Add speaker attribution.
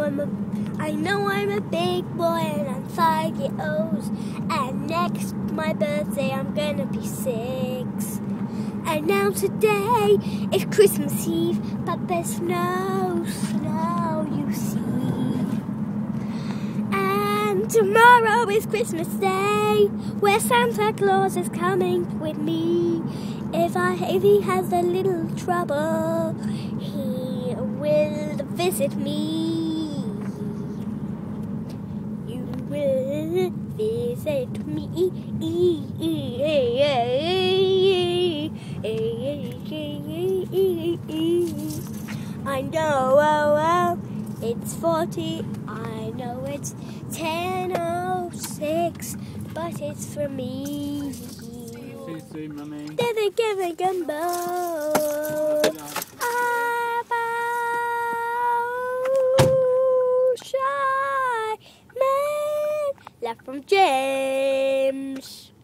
Speaker 1: I know I'm a big boy and I'm 5 years old. And next my birthday I'm gonna be 6. And now today is Christmas Eve, but there's no snow, you see. And tomorrow is Christmas Day, where Santa Claus is coming with me. If he has a little trouble, he will visit me. You will visit me. I know, it's 40. I know it's 10:06, but it's for me.
Speaker 2: See, mummy.
Speaker 1: Never give a gumbo. Shy man, left from James.